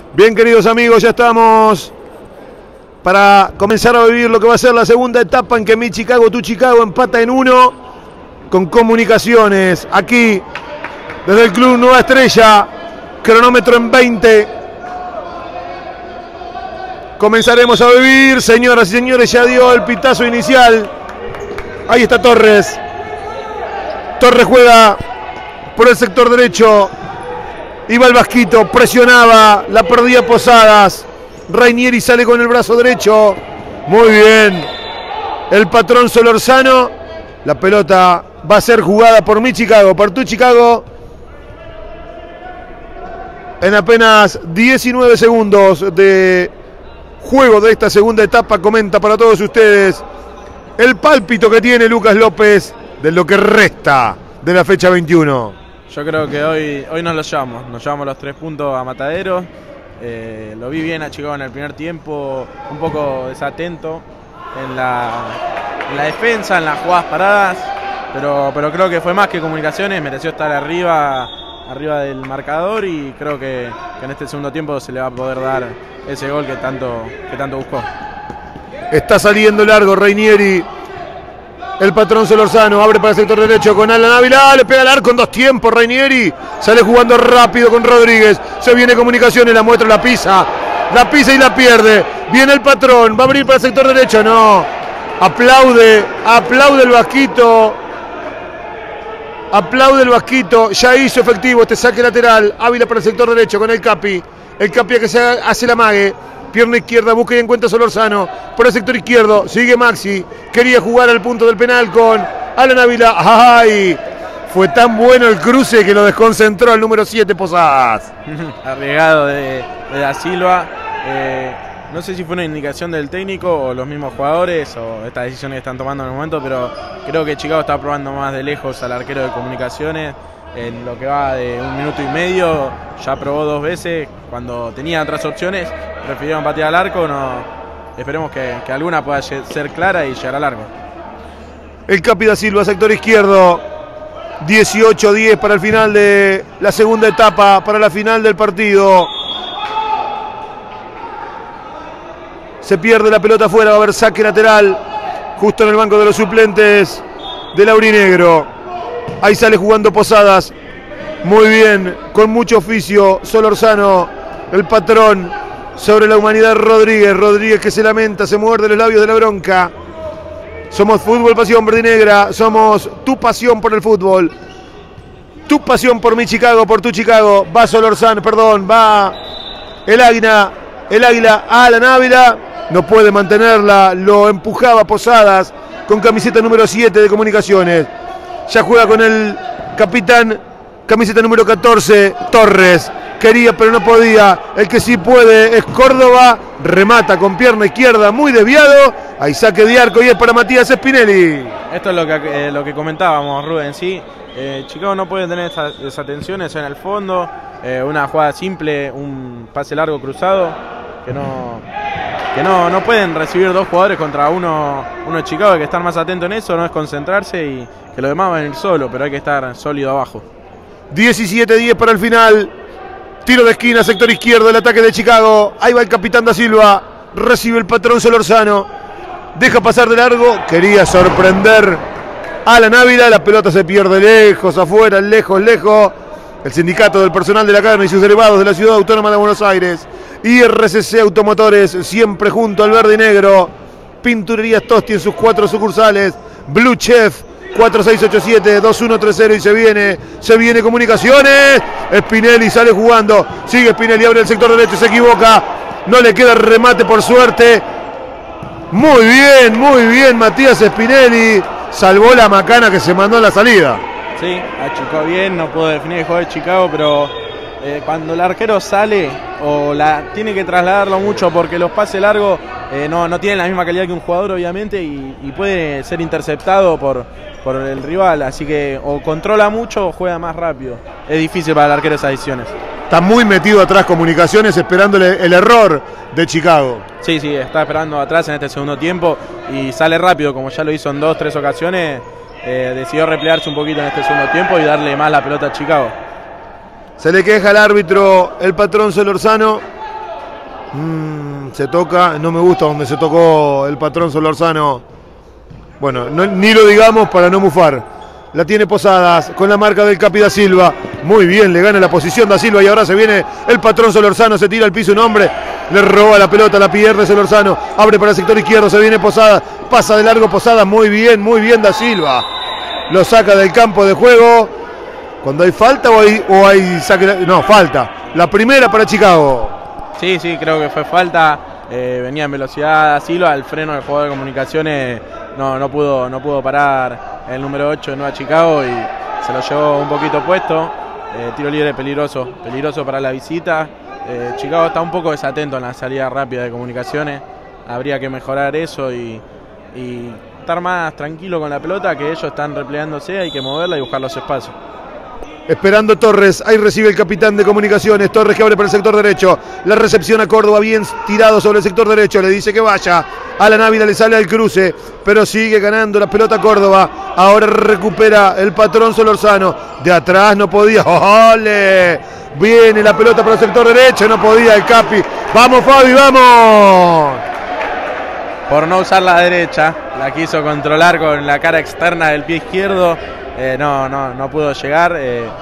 Bien, queridos amigos, ya estamos para comenzar a vivir lo que va a ser la segunda etapa en que mi Chicago, tu Chicago empata en 1 con Comunicaciones. Aquí, desde el Club Nueva Estrella, cronómetro en 20. Comenzaremos a vivir, señoras y señores, ya dio el pitazo inicial. Ahí está Torres. Torres juega por el sector derecho. Iba el Vasquito, presionaba, la perdía Posadas. Rainieri sale con el brazo derecho. Muy bien. El patrón Solorzano. La pelota va a ser jugada por mi Chicago, por tu Chicago. En apenas 19 segundos de juego de esta segunda etapa, comenta para todos ustedes el pálpito que tiene Lucas López de lo que resta de la fecha 21. Yo creo que hoy nos llevamos los 3 puntos a Matadero. Lo vi bien a Chicago en el primer tiempo, un poco desatento en la defensa, en las jugadas paradas, pero creo que fue más que Comunicaciones, mereció estar arriba del marcador y creo que en este segundo tiempo se le va a poder dar ese gol que tanto buscó. Está saliendo largo Rainieri. El patrón Solorzano abre para el sector derecho con Alan Ávila, le pega al arco en 2 tiempos Rainieri, sale jugando rápido con Rodríguez, se viene Comunicaciones, la muestra, la pisa y la pierde, viene el patrón, va a abrir para el sector derecho, no, aplaude el Vasquito, ya hizo efectivo este saque lateral, Ávila para el sector derecho con el Capi que se hace la mague. Pierna izquierda, busca y encuentra Solorzano. Por el sector izquierdo, sigue Maxi. Quería jugar al punto del penal con Alan Ávila. ¡Ay! Fue tan bueno el cruce que lo desconcentró al número 7 Posadas. Arriesgado de Da Silva. No sé si fue una indicación del técnico o los mismos jugadores o estas decisiones que están tomando en el momento, pero creo que Chicago está probando más de lejos al arquero de Comunicaciones. En lo que va de 1 minuto y medio, ya probó 2 veces. Cuando tenía otras opciones, prefirieron patear al arco. Esperemos que alguna pueda ser clara y llegar al largo. El Capi da Silva, sector izquierdo. 18-10 para el final de la segunda etapa, para la final del partido. Se pierde la pelota afuera, va a haber saque lateral, justo en el banco de los suplentes del aurinegro. Ahí sale jugando Posadas. Muy bien, con mucho oficio. Solorzano, el patrón, sobre la humanidad Rodríguez. Rodríguez que se lamenta, se muerde los labios de la bronca. Somos Fútbol Pasión Verde y Negra. Somos tu pasión por el fútbol. Tu pasión por mi Chicago, por tu Chicago. Va Solorzano, va el águila Alan Ávila. No puede mantenerla, lo empujaba Posadas con camiseta número 7 de Comunicaciones. Ya juega con el capitán, camiseta número 14, Torres. Quería pero no podía. El que sí puede es Córdoba. Remata con pierna izquierda, muy desviado. Hay saque de arco y es para Matías Spinelli. Esto es lo que comentábamos, Rubén. Sí, Chicago no puede tener desatenciones en el fondo. Una jugada simple, un pase largo cruzado. Que no pueden recibir 2 jugadores contra uno de Chicago. Hay que estar más atento en eso, no es concentrarse y que lo demás va a venir solo, pero hay que estar sólido abajo. 17-10 para el final. Tiro de esquina, sector izquierdo, el ataque de Chicago. Ahí va el capitán da Silva. Recibe el patrón Solorzano. Deja pasar de largo. Quería sorprender a la Ávila. La pelota se pierde lejos, afuera, lejos. El sindicato del personal de la carne y sus derivados de la Ciudad Autónoma de Buenos Aires. Y RCC Automotores, siempre junto al verde y negro. Pinturerías Tosti en sus 4 sucursales. Blue Chef 4687-2130 y se viene Comunicaciones. Spinelli sale jugando, sigue Spinelli, abre el sector derecho, se equivoca, no le queda remate por suerte. Muy bien Matías Spinelli, salvó la macana que se mandó en la salida. Sí, achicó bien, no puedo definir el juego de Chicago, pero cuando el arquero sale o tiene que trasladarlo mucho porque los pases largos no tienen la misma calidad que un jugador obviamente y puede ser interceptado por el rival, así que o controla mucho o juega más rápido. Es difícil para el arquero esas decisiones. Está muy metido atrás Comunicaciones esperándole el error de Chicago. Sí, está esperando atrás en este segundo tiempo y sale rápido como ya lo hizo en 2-3 ocasiones. Decidió replegarse un poquito en este segundo tiempo y darle más la pelota a Chicago. Se le queja al árbitro el patrón Solorzano. Se toca, no me gusta donde se tocó el patrón Solorzano. Bueno, ni lo digamos para no mufar. La tiene Posadas con la marca del Capi da Silva. Muy bien, le gana la posición da Silva y ahora se viene el patrón Solorzano. Se tira al piso un hombre, le roba la pelota, la pierde Solorzano. Abre para el sector izquierdo, se viene Posadas. Pasa de largo Posadas, muy bien da Silva. Lo saca del campo de juego. Cuando hay falta o hay saque. No, falta. La primera para Chicago. Sí, creo que fue falta. Venía en velocidad da Silva, el freno del jugador de comunicaciones no pudo parar el número 8 de Nueva Chicago y se lo llevó un poquito puesto. Tiro libre peligroso para la visita. Chicago está un poco desatento en la salida rápida de comunicaciones. Habría que mejorar eso y estar más tranquilo con la pelota, que ellos están replegándose, hay que moverla y buscar los espacios. Esperando Torres, ahí recibe el capitán de comunicaciones, Torres que abre para el sector derecho, la recepción a Córdoba, bien tirado sobre el sector derecho, le dice que vaya, Alan Ávila le sale al cruce, pero sigue ganando la pelota Córdoba, ahora recupera el patrón Solorzano, de atrás no podía, ¡ole! Viene la pelota para el sector derecho, no podía el Capi, ¡vamos Fabi, vamos! Por no usar la derecha, la quiso controlar con la cara externa del pie izquierdo. No pudo llegar,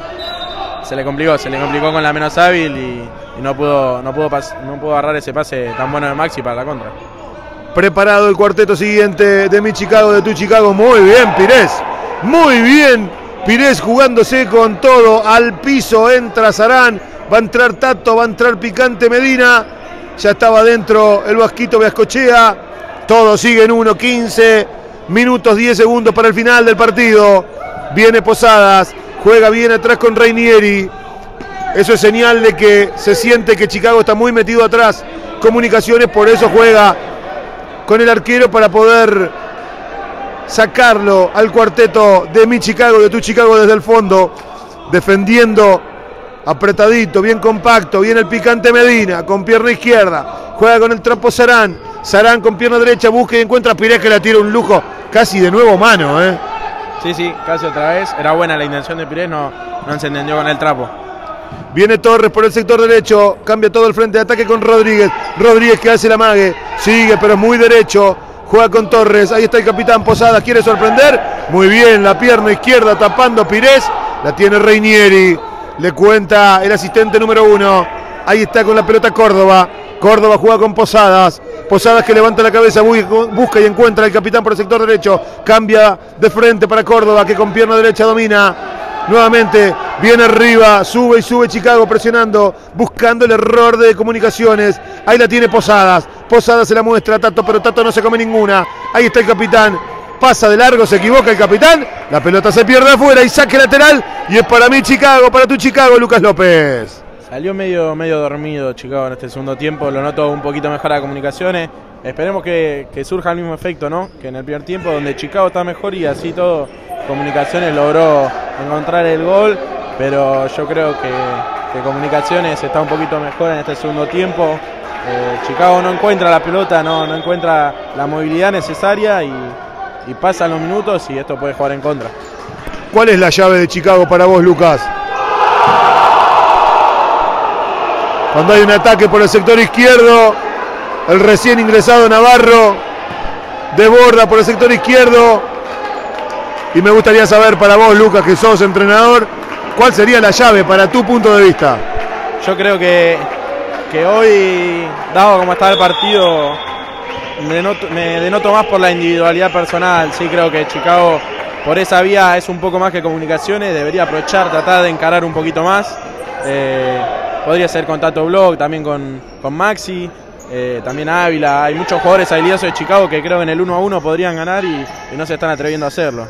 se le complicó con la menos hábil y no pudo agarrar ese pase tan bueno de Maxi para la contra. Preparado el cuarteto siguiente de mi Chicago, de tu Chicago, muy bien Pires, muy bien Pires jugándose con todo, al piso entra Sarán, va a entrar Tato, va a entrar Picante Medina, ya estaba dentro el Vasquito Beascochea, todo sigue en 1:15 minutos 10 segundos para el final del partido. Viene Posadas, juega bien atrás con Reinieri. Eso es señal de que se siente que Chicago está muy metido atrás. Comunicaciones, por eso juega con el arquero para poder sacarlo al cuarteto de mi Chicago, de tu Chicago desde el fondo. Defendiendo apretadito, bien compacto, viene el Picante Medina con pierna izquierda. Juega con el trapo Sarán. Sarán con pierna derecha, busca y encuentra a Pires que la tira un lujo. Casi de nuevo mano, Sí, casi otra vez. Era buena la intención de Pires, no se entendió con el trapo. Viene Torres por el sector derecho, cambia todo el frente de ataque con Rodríguez. Rodríguez que hace la mague, sigue pero muy derecho. Juega con Torres, ahí está el capitán Posadas, quiere sorprender. Muy bien, la pierna izquierda tapando Pires. La tiene Reinieri, le cuenta el asistente número 1. Ahí está con la pelota Córdoba. Córdoba juega con Posadas. Posadas que levanta la cabeza, busca y encuentra al capitán por el sector derecho. Cambia de frente para Córdoba que con pierna derecha domina. Nuevamente viene arriba, sube y sube Chicago presionando, buscando el error de comunicaciones. Ahí la tiene Posadas. Posadas se la muestra a Tato, pero Tato no se come ninguna. Ahí está el capitán. Pasa de largo, se equivoca el capitán. La pelota se pierde afuera y saque lateral. Y es para mí Chicago, para tu Chicago, Lucas López. Salió medio dormido Chicago en este segundo tiempo, lo noto un poquito mejor a comunicaciones. Esperemos que surja el mismo efecto, ¿no? Que en el primer tiempo, donde Chicago está mejor y así todo, Comunicaciones logró encontrar el gol, pero yo creo que Comunicaciones está un poquito mejor en este segundo tiempo. Chicago no encuentra la pelota, no encuentra la movilidad necesaria y pasan los minutos y esto puede jugar en contra. ¿Cuál es la llave de Chicago para vos, Lucas? Cuando hay un ataque por el sector izquierdo, el recién ingresado Navarro desborda por el sector izquierdo. Y me gustaría saber para vos, Lucas, que sos entrenador, ¿cuál sería la llave para tu punto de vista? Yo creo que hoy, dado como está el partido, me denoto más por la individualidad personal. Sí, creo que Chicago por esa vía es un poco más que Comunicaciones, debería aprovechar, tratar de encarar un poquito más. Podría ser con Tato Bloch, también con Maxi, también Ávila. Hay muchos jugadores habilidosos de Chicago que creo que en el 1-1 podrían ganar y no se están atreviendo a hacerlo.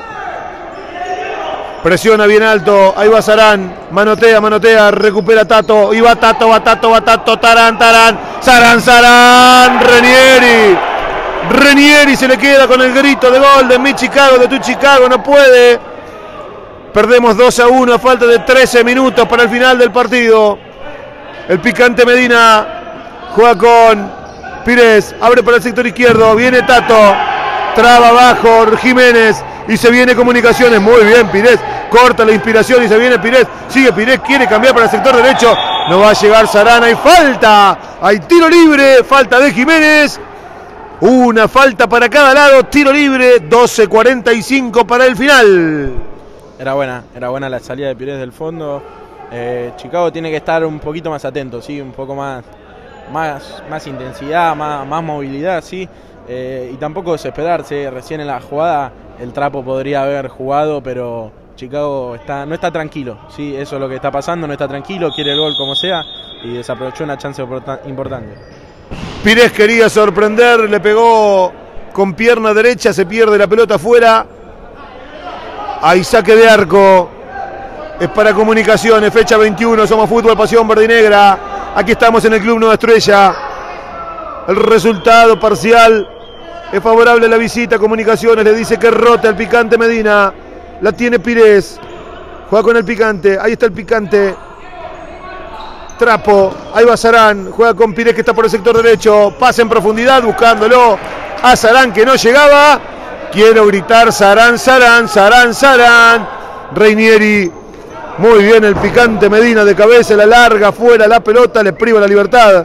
Presiona bien alto, ahí va Sarán, manotea, recupera Tato, y va Tato, Tarán, Sarán, Reinieri se le queda con el grito de gol de mi Chicago, de tu Chicago, no puede. Perdemos 2-1 a falta de 13 minutos para el final del partido. El Picante Medina juega con Pires, abre para el sector izquierdo, viene Tato, traba abajo Jiménez y se viene Comunicaciones. Muy bien Pires, corta la inspiración y se viene Pires, sigue Pires, quiere cambiar para el sector derecho, no va a llegar Sarán, hay falta Hay tiro libre, falta de Jiménez. Una falta para cada lado, tiro libre, 12:45 para el final. Era buena la salida de Pires del fondo. Chicago tiene que estar un poquito más atento, ¿sí? Un poco más intensidad, más movilidad, ¿sí? Y tampoco desesperarse. Recién en la jugada el Trapo podría haber jugado, pero Chicago no está tranquilo, ¿sí? Eso es lo que está pasando, no está tranquilo, quiere el gol como sea y desaprovechó una chance importante. Pires quería sorprender, le pegó con pierna derecha, se pierde la pelota afuera. Hay saque de arco. Es para Comunicaciones, fecha 21, somos Fútbol Pasión Verde y Negra. Aquí estamos en el Club Nueva Estrella. El resultado parcial es favorable a la visita. Comunicaciones le dice que rota el Picante Medina. La tiene Pires. Juega con el Picante, ahí está el Picante. Trapo, ahí va Sarán, juega con Pires que está por el sector derecho, pasa en profundidad buscándolo a Sarán que no llegaba. Quiero gritar Sarán, Sarán, Sarán, Sarán. Reinieri, muy bien el Picante Medina de cabeza, la larga fuera la pelota, le priva la libertad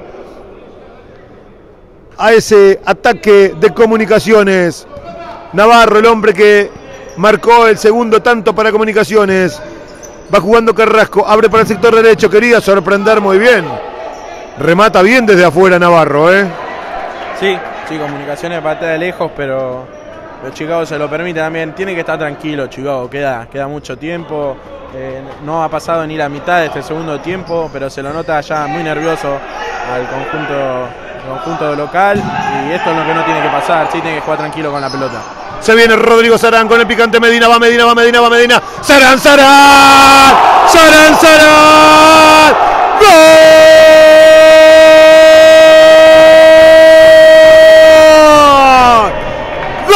a ese ataque de Comunicaciones. Navarro, el hombre que marcó el segundo tanto para Comunicaciones. Va jugando Carrasco, abre para el sector derecho, quería sorprender muy bien. Remata bien desde afuera Navarro, Sí, Comunicaciones patea de lejos, pero Chicago se lo permite también. Tiene que estar tranquilo Chicago, queda mucho tiempo. No ha pasado ni la mitad de este segundo tiempo, pero se lo nota ya muy nervioso al conjunto local. Y esto es lo que no tiene que pasar, sí, tiene que jugar tranquilo con la pelota. Se viene Rodrigo Sarán con el Picante Medina, va Medina, va Medina, va Medina. ¡Sarán, Sarán! ¡Sarán, Sarán! ¡Gol! ¡Gol!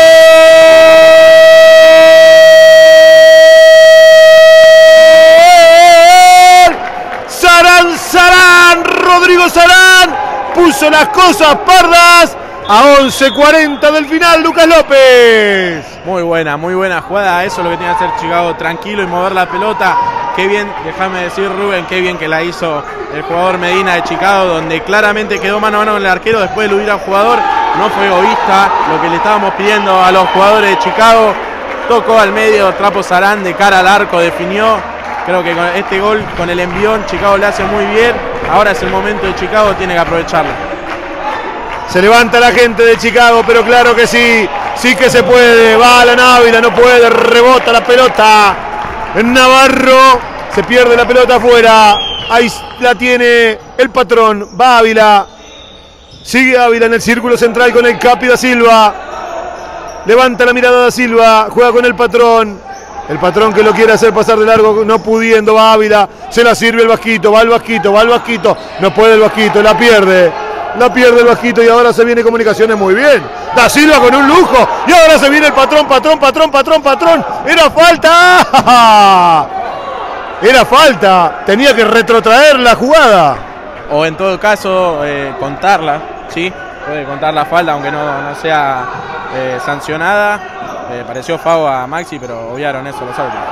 ¡Sarán, Sarán! Rodrigo Sarán puso las cosas pardas. A 11:40 del final, Lucas López. Muy buena jugada. Eso es lo que tiene que hacer Chicago, tranquilo y mover la pelota. Qué bien, déjame decir Rubén, qué bien que la hizo el jugador Medina de Chicago, donde claramente quedó mano a mano con el arquero después de eludir al jugador. No fue egoísta, lo que le estábamos pidiendo a los jugadores de Chicago. Tocó al medio, Trapo Sarán de cara al arco, definió. Creo que con este gol, con el envión, Chicago le hace muy bien. Ahora es el momento de Chicago, tiene que aprovecharlo. Se levanta la gente de Chicago, pero claro que sí, sí que se puede. Va a la Návila, no puede, rebota la pelota. Navarro, se pierde la pelota afuera. Ahí la tiene el patrón, va Ávila. Sigue Ávila en el círculo central con el Capi da Silva. Levanta la mirada da Silva, juega con el patrón. El patrón que lo quiere hacer pasar de largo, no pudiendo, va Ávila. Se la sirve el Vasquito, va el Vasquito, va el Vasquito. No puede el Vasquito, la pierde. La pierde el Vasquito y ahora se viene Comunicaciones muy bien. Da Silva con un lujo. Y ahora se viene el patrón. Era falta. Era falta. Tenía que retrotraer la jugada. O en todo caso, contarla. ¿Sí? Puede contar la falta aunque no sea sancionada. Pareció FAO a Maxi, pero obviaron eso los árbitros.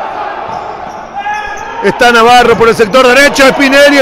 Está Navarro por el sector derecho. Spinelli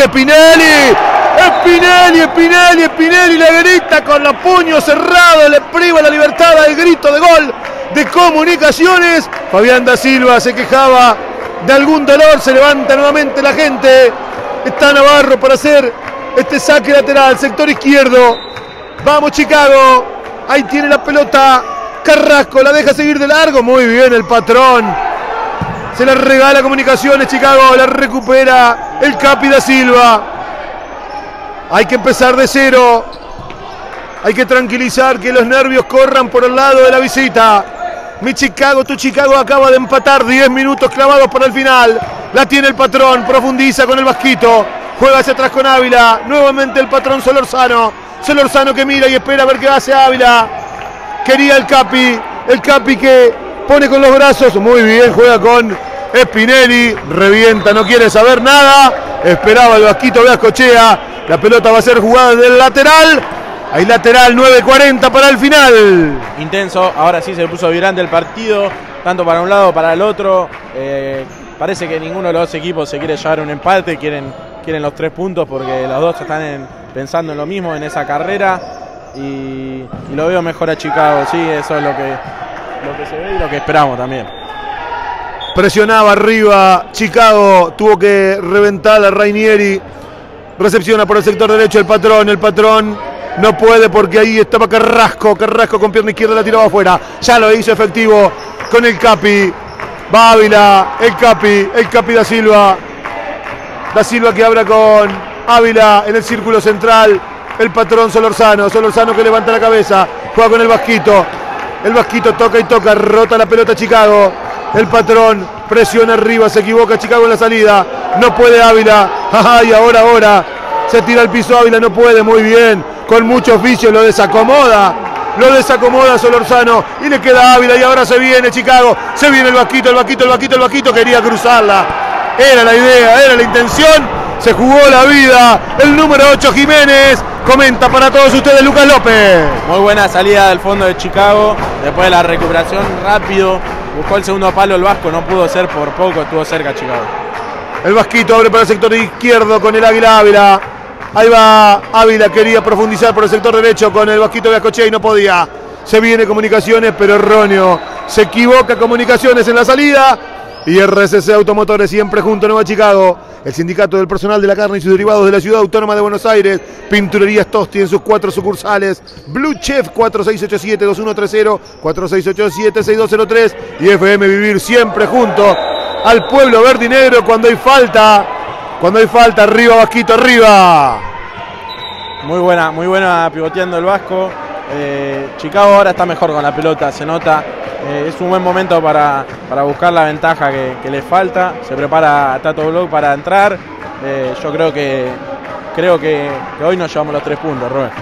le grita con los puños cerrados, le priva la libertad al grito de gol de Comunicaciones. Fabián da Silva se quejaba de algún dolor, se levanta nuevamente la gente. Está Navarro para hacer este saque lateral, sector izquierdo. Vamos Chicago, ahí tiene la pelota Carrasco, la deja seguir de largo, muy bien el patrón. Se la regala Comunicaciones, Chicago, la recupera el Capi da Silva. Hay que empezar de cero. Hay que tranquilizar, que los nervios corran por el lado de la visita. Mi Chicago, tu Chicago acaba de empatar. 10 minutos clavados para el final. La tiene el patrón, profundiza con el Vasquito. Juega hacia atrás con Ávila. Nuevamente el patrón Solorzano. Solorzano que mira y espera a ver qué hace Ávila. Quería el Capi que pone con los brazos. Muy bien, juega con Spinelli. Revienta, no quiere saber nada. Esperaba el Vasquito Beascochea. La pelota va a ser jugada del lateral. Hay lateral, 9:40 para el final. Intenso, ahora sí se puso vibrante el partido, tanto para un lado como para el otro. Parece que ninguno de los dos equipos se quiere llevar un empate, quieren quieren los 3 puntos porque los dos están pensando en lo mismo, en esa carrera, y lo veo mejor a Chicago, sí, eso es lo que se ve y lo que esperamos también. Presionaba arriba Chicago, tuvo que reventar a Rainieri, recepciona por el sector derecho el patrón no puede porque ahí estaba Carrasco con pierna izquierda la tiraba afuera, ya lo hizo efectivo con el Capi, va Ávila, el Capi da Silva que habla con Ávila en el círculo central, el patrón Solorzano que levanta la cabeza, juega con el Vasquito toca y toca, rota la pelota Chicago, el patrón presiona arriba, se equivoca Chicago en la salida, no puede Ávila, y ahora se tira al piso Ávila, no puede, muy bien, con mucho oficio, lo desacomoda Solorzano y le queda Ávila y ahora se viene Chicago, se viene el Vasquito, quería cruzarla, era la idea, era la intención, se jugó la vida, el número 8 Jiménez, comenta para todos ustedes Lucas López. Muy buena salida del fondo de Chicago, después de la recuperación rápido, buscó el segundo palo el Vasco, no pudo ser por poco, estuvo cerca Chicago. El Vasquito abre para el sector izquierdo con el Águila Ávila. Ahí va Ávila, quería profundizar por el sector derecho con el Vasquito Beascochea y no podía. Se viene Comunicaciones, pero erróneo. Se equivoca Comunicaciones en la salida. Y RCC Automotores siempre junto a Nueva Chicago. El sindicato del personal de la carne y sus derivados de la Ciudad Autónoma de Buenos Aires. Pinturerías Tosti en sus 4 sucursales. Blue Chef 4687-2130, 4687-6203. Y FM Vivir siempre junto al pueblo verde y negro cuando hay falta. Arriba Vasquito, arriba. Muy buena pivoteando el Vasco. Chicago ahora está mejor con la pelota, se nota. Es un buen momento para buscar la ventaja que le falta. Se prepara Tato Bloch para entrar. Yo creo que hoy nos llevamos los 3 puntos, Robert.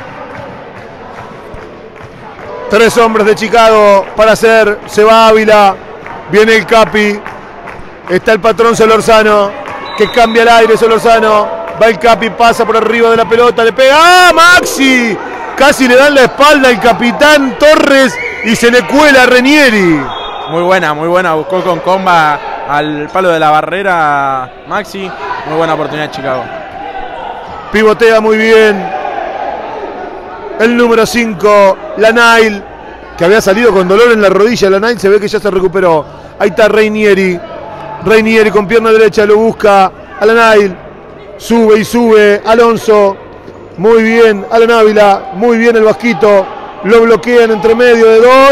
3 hombres de Chicago para hacer. Se va Ávila. Viene el Capi. Está el patrón Solorzano, que cambia el aire Solorzano. Va el Capi, pasa por arriba de la pelota, le pega. ¡Ah, Maxi! Casi le dan la espalda al capitán Torres y se le cuela a Rainieri. Muy buena, buscó con comba al palo de la barrera Maxi. Muy buena oportunidad Chicago. Pivotea muy bien el número 5, Lanail, que había salido con dolor en la rodilla. Lanail se ve que ya se recuperó. Ahí está Rainieri con pierna derecha, lo busca a Lanail. Sube Alonso. Muy bien Alan Ávila, muy bien el Vasquito. Lo bloquean entre medio de 2.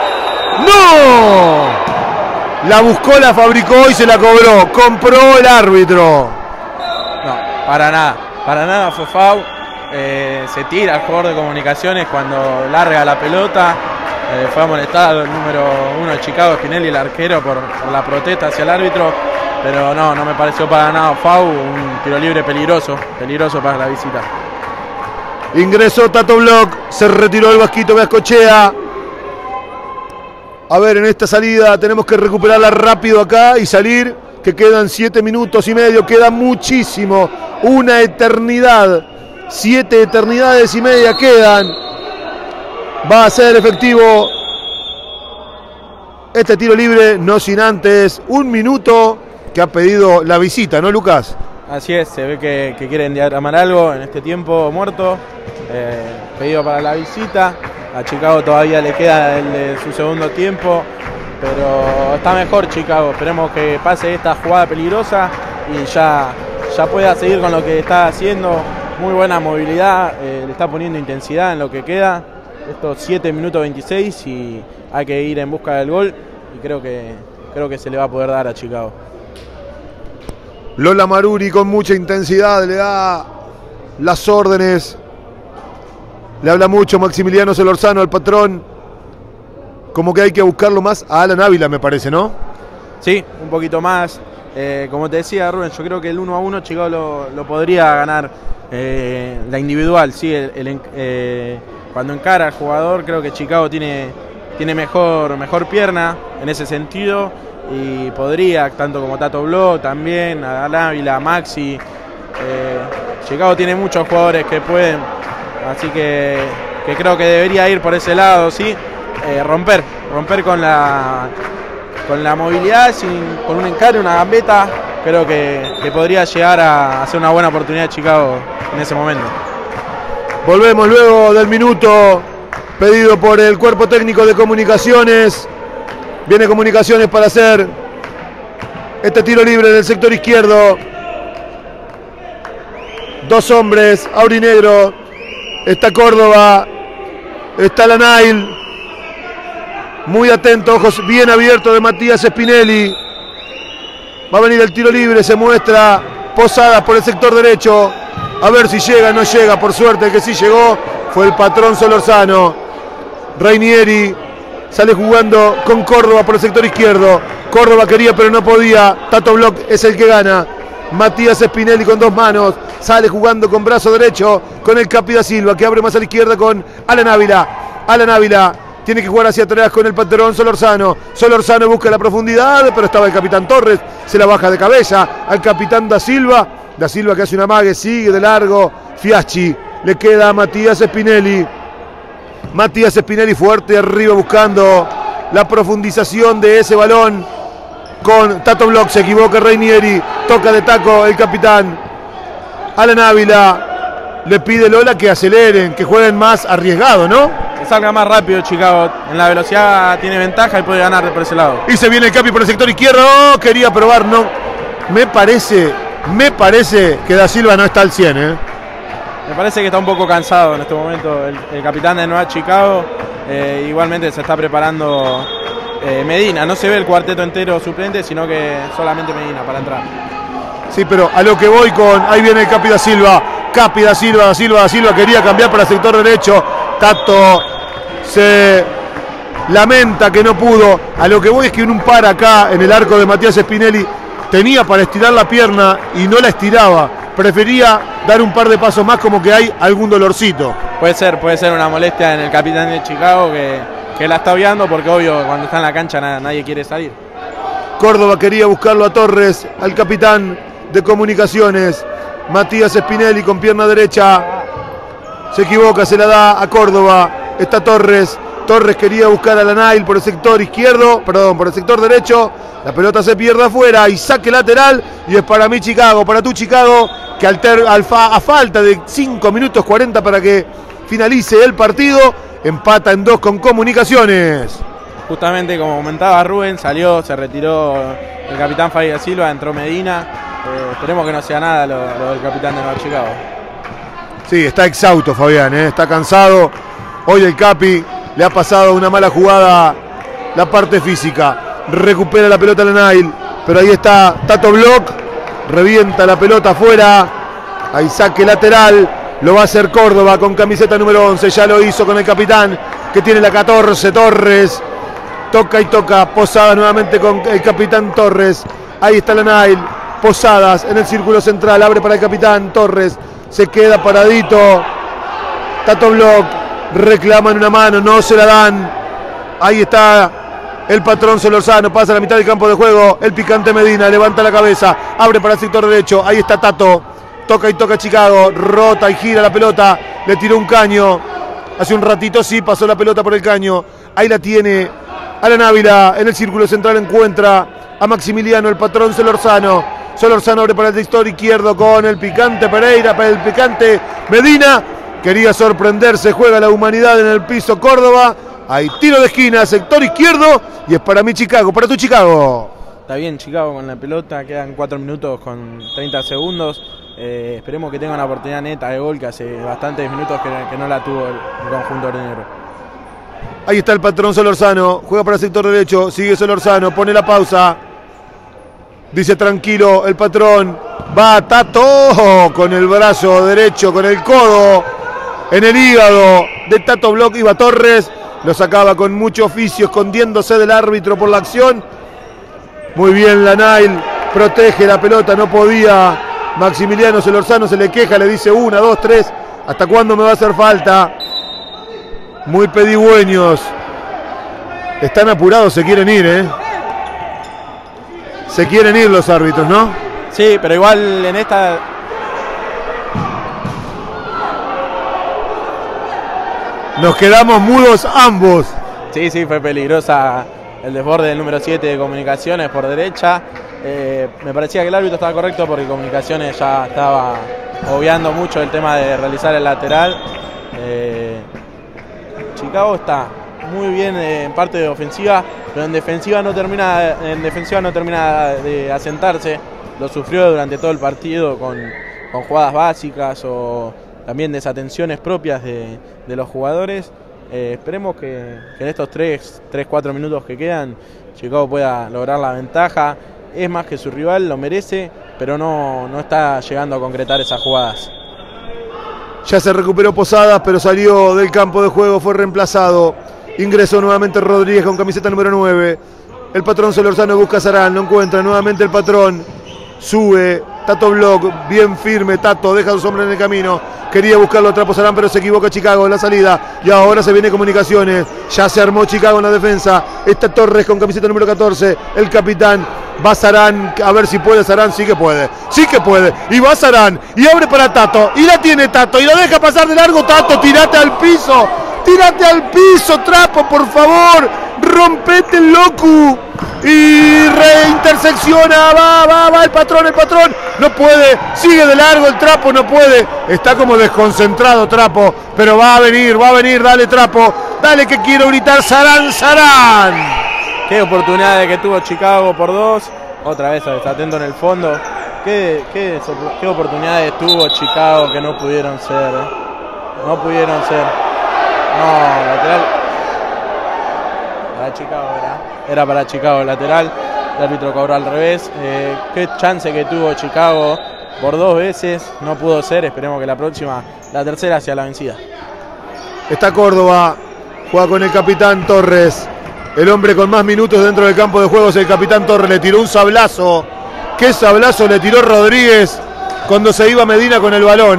¡No! La buscó, la fabricó y se la cobró. Compró el árbitro. No, para nada fue foul. Se tira el jugador de Comunicaciones cuando larga la pelota. Fue amonestado el número 1 de Chicago, Spinelli, el arquero, por la protesta hacia el árbitro. Pero no me pareció para nada foul. Un tiro libre peligroso para la visita. Ingresó Tato Bloch, se retiró el Vasquito Beascochea. A ver, en esta salida tenemos que recuperarla rápido acá y salir, que quedan 7 minutos y medio, queda muchísimo, una eternidad, 7 eternidades y media quedan. Va a ser efectivo este tiro libre, no sin antes 1 minuto que ha pedido la visita, ¿no, Lucas? Así es, se ve que quieren diagramar algo en este tiempo muerto. Pedido para la visita. A Chicago todavía le queda el de su segundo tiempo, pero está mejor Chicago. Esperemos que pase esta jugada peligrosa y ya pueda seguir con lo que está haciendo. Muy buena movilidad, le está poniendo intensidad en lo que queda. Estos 7 minutos 26 y hay que ir en busca del gol y creo que se le va a poder dar a Chicago. Lola Maruri con mucha intensidad le da las órdenes. Le habla mucho Maximiliano Solorzano al patrón. Como que hay que buscarlo más a Alan Ávila, me parece, ¿no? Sí, un poquito más. Como te decía, Rubén, yo creo que el 1-1 Chicago lo podría ganar la individual. Sí, cuando encara al jugador, creo que Chicago tiene mejor pierna en ese sentido. Y podría, tanto como Tato Bloch, también, Alan Ávila, Maxi. Chicago tiene muchos jugadores que pueden. Así que creo que debería ir por ese lado, sí. Romper con la movilidad, con un encare, una gambeta, creo que podría llegar a ser una buena oportunidad de Chicago en ese momento. Volvemos luego del minuto pedido por el cuerpo técnico de Comunicaciones. Viene Comunicaciones para hacer este tiro libre del sector izquierdo. Dos hombres, aurinegro. Está Córdoba, está Lanail. Muy atento, ojos bien abiertos de Matías Spinelli. Va a venir el tiro libre, se muestra Posadas por el sector derecho. A ver si llega, no llega. Por suerte, el que sí llegó fue el patrón Solorzano. Rainieri sale jugando con Córdoba por el sector izquierdo. Córdoba quería pero no podía. Tato Bloch es el que gana. Matías Spinelli con dos manos. Sale jugando con brazo derecho con el Capi da Silva, que abre más a la izquierda con Alan Ávila. Alan Ávila tiene que jugar hacia atrás con el patrón Solorzano. Solorzano busca la profundidad, pero estaba el capitán Torres. Se la baja de cabeza al capitán da Silva. Da Silva que hace una amague, sigue de largo. Fiaschi le queda a Matías Spinelli. Matías Spinelli fuerte arriba buscando la profundización de ese balón con Tato Bloch. Se equivoca Rainieri. Toca de taco el capitán. Alan Ávila le pide Lola que aceleren, que jueguen más arriesgado, ¿no? Que salga más rápido Chicago. En la velocidad tiene ventaja y puede ganar por ese lado. Y se viene el Capi por el sector izquierdo. Oh, quería probar, no. Me parece que da Silva no está al 100, ¿eh? Me parece que está un poco cansado en este momento el capitán de Nueva Chicago. Igualmente se está preparando Medina. No se ve el cuarteto entero suplente, sino que solamente Medina para entrar. Sí, pero a lo que voy con... Ahí viene el Capi da Silva. Capi da Silva, da Silva, da Silva. Quería cambiar para el sector derecho. Tato se lamenta que no pudo. A lo que voy es que en un par acá, en el arco de Matías Spinelli, tenía para estirar la pierna y no la estiraba. Prefería dar un par de pasos más, como que hay algún dolorcito. Puede ser una molestia en el capitán de Chicago que la está obviando, porque obvio cuando está en la cancha nadie quiere salir. Córdoba quería buscarlo a Torres, al capitán de Comunicaciones. Matías Spinelli con pierna derecha. Se equivoca, se la da a Córdoba. Está Torres. Torres quería buscar a Lanail por el sector izquierdo, perdón, por el sector derecho. La pelota se pierde afuera y saque lateral. Y es para mí Chicago, para tu Chicago, que a falta de 5 minutos 40 para que finalice el partido, empata en 2 con Comunicaciones. Justamente como comentaba Rubén, se retiró el capitán Fabi da Silva, entró Medina. Esperemos que no sea nada lo del capitán de Nueva Chicago. Sí, está exhausto Fabián, está cansado. Hoy el Capi le ha pasado una mala jugada la parte física. Recupera la pelota Lanail, pero ahí está Tato Bloch. Revienta la pelota afuera. Ahí saque lateral. Lo va a hacer Córdoba con camiseta número 11. Ya lo hizo con el capitán, que tiene la 14, Torres. Toca y toca. Posadas nuevamente con el capitán Torres. Ahí está Lanail. Posadas en el círculo central. Abre para el capitán Torres. Se queda paradito. Tato Bloch. Reclaman una mano. No se la dan. Ahí está el patrón Solorzano. Pasa a la mitad del campo de juego. El picante Medina. Levanta la cabeza. Abre para el sector derecho. Ahí está Tato. Toca y toca Chicago. Rota y gira la pelota. Le tiró un caño. Hace un ratito sí pasó la pelota por el caño. Ahí la tiene Alan Ávila. En el círculo central encuentra a Maximiliano, el patrón Solorzano. Solorzano abre para el sector izquierdo con el picante Pereira, para el picante Medina. Quería sorprenderse, juega la humanidad en el piso Córdoba. Hay tiro de esquina, sector izquierdo. Y es para mí Chicago, para tu Chicago. Está bien Chicago con la pelota, quedan 4 minutos con 30 segundos. Esperemos que tenga una oportunidad neta de gol, que hace bastantes minutos que no la tuvo el conjunto aurinegro. Ahí está el patrón Solorzano, juega para el sector derecho, sigue Solorzano, pone la pausa. Dice tranquilo el patrón, va Tato con el brazo derecho, con el codo en el hígado de Tato Bloch. Iba Torres, lo sacaba con mucho oficio, escondiéndose del árbitro por la acción. Muy bien Lanail, protege la pelota, no podía Maximiliano. Solorzano se le queja, le dice 1, 2, 3, ¿hasta cuándo me va a hacer falta? Muy pedigüeños. Están apurados, se quieren ir, Se quieren ir los árbitros, ¿no? Sí, pero igual en esta... Nos quedamos mudos ambos. Sí, fue peligrosa el desborde del número 7 de Comunicaciones por derecha. Me parecía que el árbitro estaba correcto porque Comunicaciones ya estaba obviando mucho el tema de realizar el lateral. Chicago está muy bien en parte de ofensiva, pero en defensiva no termina de asentarse. Lo sufrió durante todo el partido con jugadas básicas o también desatenciones propias de los jugadores. Esperemos que en estos 3-4 minutos que quedan Chicago pueda lograr la ventaja. Es más que su rival, lo merece, pero no está llegando a concretar esas jugadas. Ya se recuperó Posadas, pero salió del campo de juego, fue reemplazado. Ingresó nuevamente Rodríguez con camiseta número 9. El patrón Solorzano busca a Sarán, no encuentra nuevamente el patrón. Sube, Tato Block, bien firme, Tato deja a sus hombres en el camino. Quería buscarlo a Trapo Sarán, pero se equivoca Chicago en la salida. Y ahora se viene Comunicaciones. Ya se armó Chicago en la defensa. Está Torres con camiseta número 14. El capitán. Va Sarán, a ver si puede Sarán. Sí que puede. Sí que puede. Y va Sarán. Y abre para Tato. Y la tiene Tato. Y lo deja pasar de largo. Tato, tirate al piso. Tírate al piso, Trapo, por favor. Rompete el locu. Y reintersecciona. Va el patrón. No puede. Sigue de largo el Trapo, no puede. Está como desconcentrado Trapo. Pero va a venir. Dale, Trapo. Dale que quiero gritar. Sarán. Qué oportunidades que tuvo Chicago por 2. Otra vez atento en el fondo. Qué oportunidades tuvo Chicago que no pudieron ser. No, lateral. Para Chicago era para Chicago lateral. El árbitro cobró al revés. Qué chance que tuvo Chicago por 2 veces. No pudo ser. Esperemos que la tercera sea la vencida. Está Córdoba. Juega con el capitán Torres. El hombre con más minutos dentro del campo de juego es el capitán Torres. Le tiró un sablazo. Qué sablazo le tiró Rodríguez cuando se iba Medina con el balón,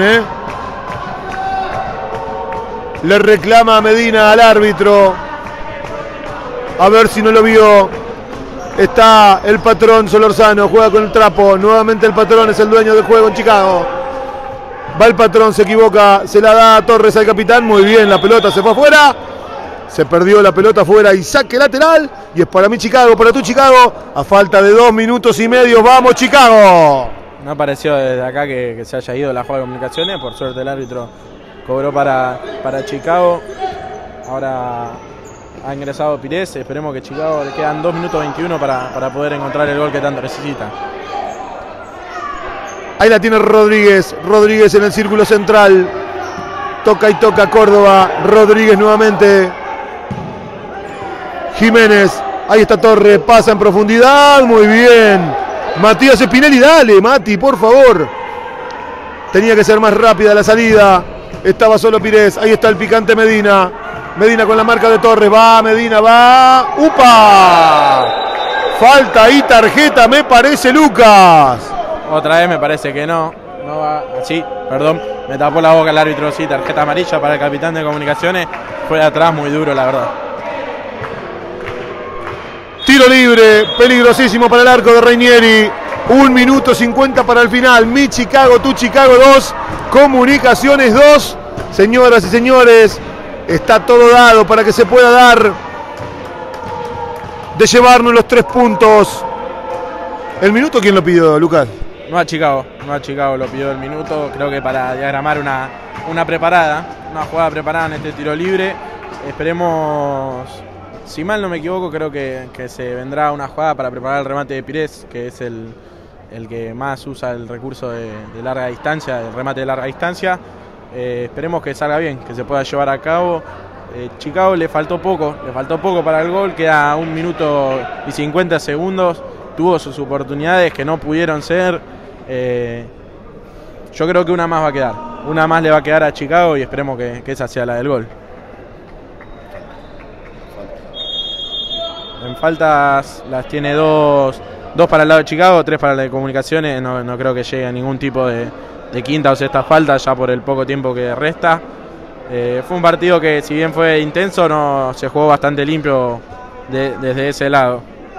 Le reclama a Medina al árbitro. A ver si no lo vio. Está el patrón Solorzano. Juega con el Trapo. Nuevamente el patrón es el dueño del juego en Chicago. Va el patrón, se equivoca. Se la da a Torres al capitán. Muy bien, la pelota se fue afuera. Se perdió la pelota afuera y saque lateral. Y es para mí Chicago, para tú Chicago. A falta de 2 minutos y medio. ¡Vamos Chicago! No pareció desde acá que se haya ido la jugada de Comunicaciones. Por suerte el árbitro cobró para Chicago. Ahora ha ingresado Pires. Esperemos que Chicago le quedan 2 minutos 21 para poder encontrar el gol que tanto necesita. Ahí la tiene Rodríguez. Rodríguez en el círculo central. Toca y toca Córdoba. Rodríguez nuevamente. Jiménez. Ahí está Torres. Pasa en profundidad. Muy bien. Matías Spinelli. Dale, Mati, por favor. Tenía que ser más rápida la salida. Estaba solo Pires. Ahí está el picante Medina. Medina con la marca de Torres. Va, Medina, va. ¡Upa! Falta y tarjeta, me parece, Lucas. Otra vez me parece que no. No va. Sí, perdón. Me tapó la boca el árbitro. Sí, tarjeta amarilla para el capitán de Comunicaciones. Fue de atrás muy duro, la verdad. Tiro libre. Peligrosísimo para el arco de Reinieri. 1 minuto 50 para el final. Mi Chicago, tu Chicago 2. Comunicaciones 2. Señoras y señores, está todo dado para que se pueda dar de llevarnos los 3 puntos. ¿El minuto quién lo pidió, Lucas? No a Chicago lo pidió el minuto. Creo que para diagramar una jugada preparada en este tiro libre. Esperemos, si mal no me equivoco, creo que se vendrá una jugada para preparar el remate de Pires, que es el que más usa el recurso de larga distancia, el remate de larga distancia. Esperemos que salga bien, que se pueda llevar a cabo. Chicago le faltó poco para el gol, queda 1 minuto y 50 segundos. Tuvo sus oportunidades que no pudieron ser. Yo creo que una más va a quedar. Una más le va a quedar a Chicago y esperemos que esa sea la del gol. En faltas las tiene 2 para el lado de Chicago, 3 para la de Comunicaciones. No creo que llegue a ningún tipo de quinta o sexta falta ya por el poco tiempo que resta. Fue un partido que, si bien fue intenso, no se jugó bastante limpio desde ese lado.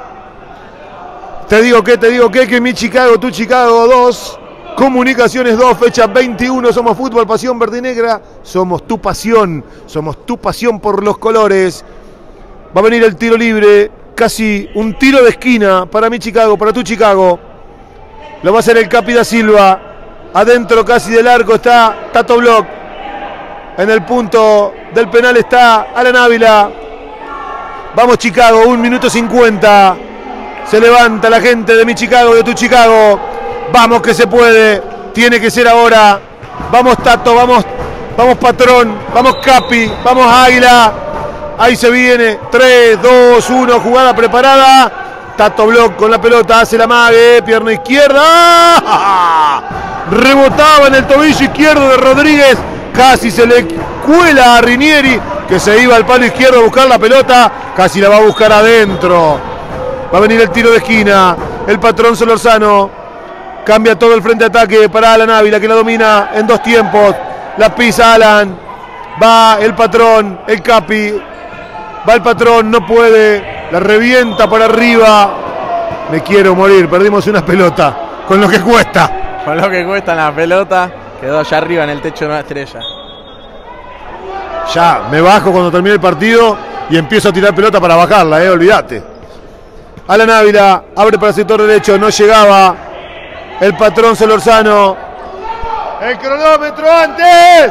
Te digo que mi Chicago, tu Chicago 2, Comunicaciones 2, fecha 21, somos Fútbol Pasión Verde y Negra, somos tu pasión por los colores. Va a venir el tiro libre casi un tiro de esquina para mi Chicago, para tu Chicago. Lo va a hacer el Capi da Silva. Adentro casi del arco está Tato Bloch. En el punto del penal está Alan Ávila. Vamos Chicago, 1 minuto 50. Se levanta la gente de mi Chicago, de tu Chicago. Vamos que se puede. Tiene que ser ahora. Vamos Tato, vamos Patrón, vamos Capi, vamos Águila. Ahí se viene. 3, 2, 1, jugada preparada. Tato Bloch con la pelota, hace la mague, pierna izquierda. Rebotaba en el tobillo izquierdo de Rodríguez. Casi se le cuela a Rinieri, que se iba al palo izquierdo a buscar la pelota. Casi la va a buscar adentro. Va a venir el tiro de esquina. El Patrón Solorzano cambia todo el frente de ataque para Alan Ávila, que la domina en 2 tiempos. La pisa Alan. Va el Patrón, el Capi. Va el Patrón, no puede. La revienta para arriba. Me quiero morir. Perdimos una pelota. Con lo que cuesta. Con lo que cuesta la pelota. Quedó allá arriba en el techo de una estrella. Ya, me bajo cuando termine el partido y empiezo a tirar pelota para bajarla, olvídate. Alan Ávila abre para el sector derecho, no llegaba. El Patrón Solorzano. ¡El cronómetro antes!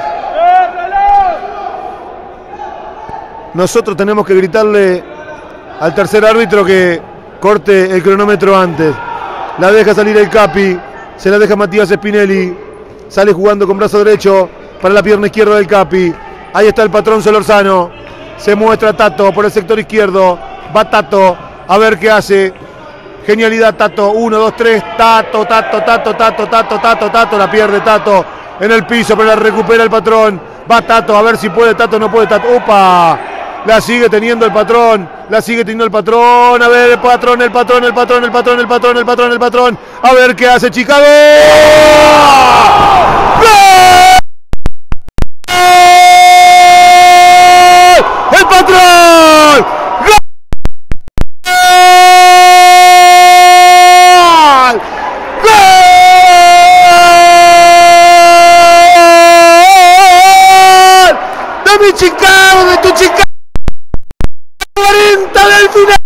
Nosotros tenemos que gritarle al tercer árbitro que corte el cronómetro antes. La deja salir el Capi, se la deja Matías Spinelli. Sale jugando con brazo derecho para la pierna izquierda del Capi. Ahí está el Patrón Solorzano. Se muestra Tato por el sector izquierdo. Va Tato a ver qué hace. Genialidad Tato. 1, 2, 3. Tato. La pierde Tato en el piso, pero la recupera el Patrón. Va Tato a ver si puede. Tato no puede. Tato. ¡Opa! La sigue teniendo el Patrón. La sigue teniendo el Patrón. A ver, el Patrón. A ver qué hace Chicago. ¡Gol! ¡El Patrón! ¡Gol! ¡Gol! ¡De mi Chicago, de tu Chicago! 40 del final.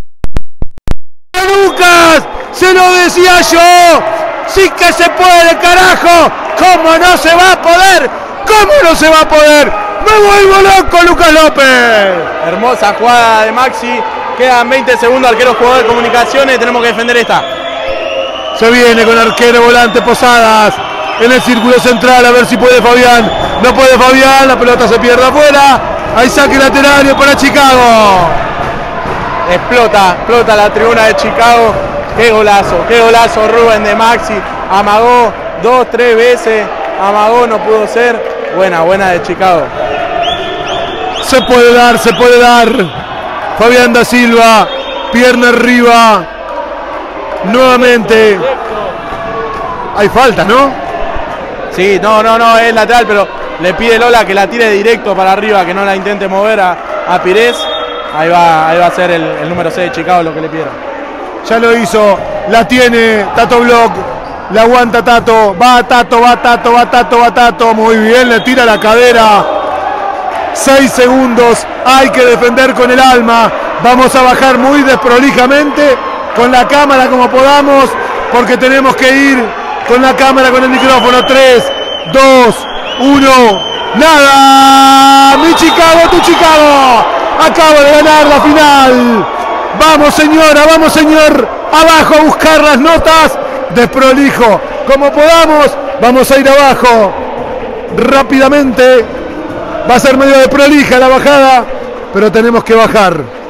Lucas, se lo decía yo. Sí que se puede, carajo. ¿Cómo no se va a poder? ¿Cómo no se va a poder? Me vuelvo loco, Lucas López. Hermosa jugada de Maxi. Quedan 20 segundos, arquero jugador de Comunicaciones. Tenemos que defender esta. Se viene con arquero volante Posadas. En el círculo central, a ver si puede Fabián. No puede Fabián, la pelota se pierde afuera. Hay saque lateral para Chicago. Explota la tribuna de Chicago. Qué golazo Rubén de Maxi. Amagó 2, 3 veces. Amagó, no pudo ser. Buena de Chicago. Se puede dar. Fabián da Silva, pierna arriba. Nuevamente. Hay falta, ¿no? Sí, no, es lateral, pero le pide Lola que la tire directo para arriba, que no la intente mover a Pires. Ahí va a ser el número 6 de Chicago lo que le pidieron. Ya lo hizo, la tiene Tato Bloch, la aguanta Tato, va Tato, muy bien, le tira la cadera. 6 segundos, hay que defender con el alma. Vamos a bajar muy desprolijamente con la cámara como podamos, porque tenemos que ir con la cámara, con el micrófono. 3, 2, 1, nada. Mi Chicago, tu Chicago. Acaba de ganar la final. Vamos señora, vamos señor. Abajo a buscar las notas. Desprolijo como podamos. Vamos a ir abajo rápidamente. Va a ser medio de prolija la bajada, pero tenemos que bajar.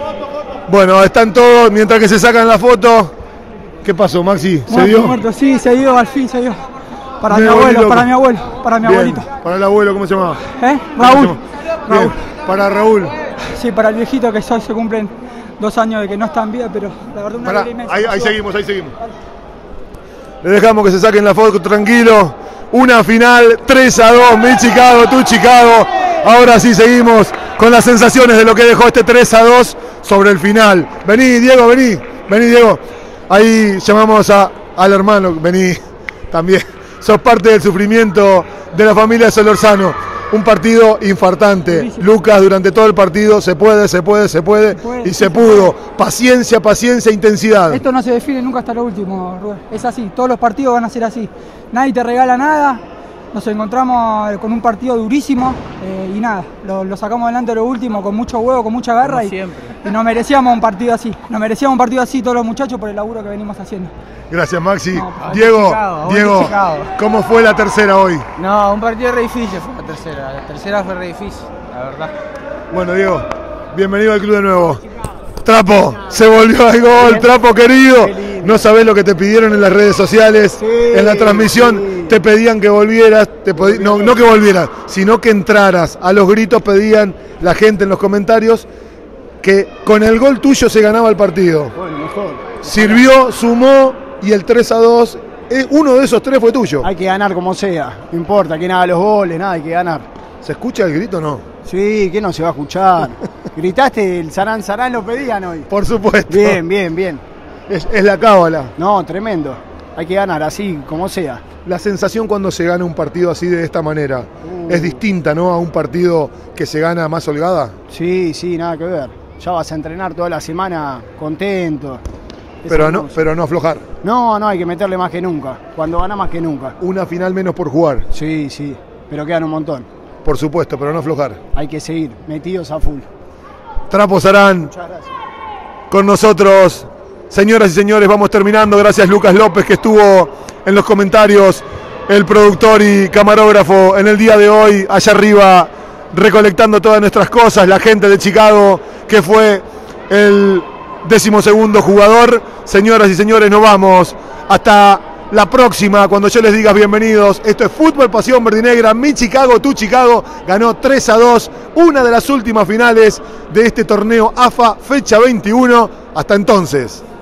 Bueno, están todos mientras que se sacan la foto. ¿Qué pasó, Maxi? ¿Se dio? Muerto, sí, se dio, al fin se dio. Para Mi mi abuelo, abuelo. para mi abuelo, para mi Bien. abuelito. Para el abuelo, ¿cómo se llama? ¿Eh? ¿Cómo se Raúl. llama? Raúl. Bien. Para Raúl. Sí, para el viejito que hoy se cumplen 2 años de que no está en vida, pero la verdad una Pará, alegría inmensa. ahí seguimos, ahí seguimos. Le dejamos que se saquen la foto tranquilo. Una final 3-2, mi Chicago, tu Chicago. Ahora sí seguimos con las sensaciones de lo que dejó este 3-2 sobre el final. Vení, Diego, vení. Vení, Diego. Ahí llamamos al hermano, vení también. Sos parte del sufrimiento de la familia Solorzano. Un partido infartante. Durísimo. Lucas, durante todo el partido se puede y se pudo. Paciencia, paciencia, intensidad. Esto no se define nunca hasta lo último, Rubén. Es así, todos los partidos van a ser así. Nadie te regala nada. Nos encontramos con un partido durísimo y nada, lo sacamos adelante a lo último con mucho huevo, con mucha garra y nos merecíamos un partido así. Nos merecíamos un partido así todos los muchachos por el laburo que venimos haciendo. Gracias, Maxi. No, Diego, Chicago. ¿cómo fue la tercera hoy? No, un partido re difícil fue la tercera. La tercera fue re difícil, la verdad. Bueno, Diego, bienvenido al club de nuevo. Trapo, se volvió al gol, Trapo querido. No sabés lo que te pidieron en las redes sociales, en la transmisión te pedían que volvieras, no que volvieras, sino que entraras. A los gritos pedían la gente en los comentarios que con el gol tuyo se ganaba el partido. Bueno, mejor. Sirvió, sumó y el 3-2, uno de esos 3 fue tuyo. Hay que ganar como sea, no importa quién haga los goles, nada, hay que ganar. ¿Se escucha el grito o no? Sí, ¿qué no se va a escuchar? ¿Gritaste el Sarán Sarán lo pedían hoy? Por supuesto. Bien, bien, bien. Es la cábala. No, tremendo. Hay que ganar así, como sea. La sensación cuando se gana un partido así de esta manera es distinta, ¿no? A un partido que se gana más holgada. Sí, sí, nada que ver. Ya vas a entrenar toda la semana contento. Es Pero hermoso. no aflojar. No, hay que meterle más que nunca. Cuando gana más que nunca. Una final menos por jugar, Sí, sí, pero quedan un montón. por supuesto, pero no aflojar. Hay que seguir metidos a full. Trapo Sarán Muchas gracias. con nosotros. Señoras y señores, vamos terminando. Gracias Lucas López que estuvo en los comentarios, el productor y camarógrafo en el día de hoy, allá arriba, recolectando todas nuestras cosas, la gente de Chicago que fue el 12º jugador. Señoras y señores, nos vamos hasta la próxima, cuando yo les diga bienvenidos. Esto es Fútbol Pasión Verdinegra, mi Chicago, tu Chicago. Ganó 3-2, una de las últimas finales de este torneo AFA, fecha 21. Hasta entonces.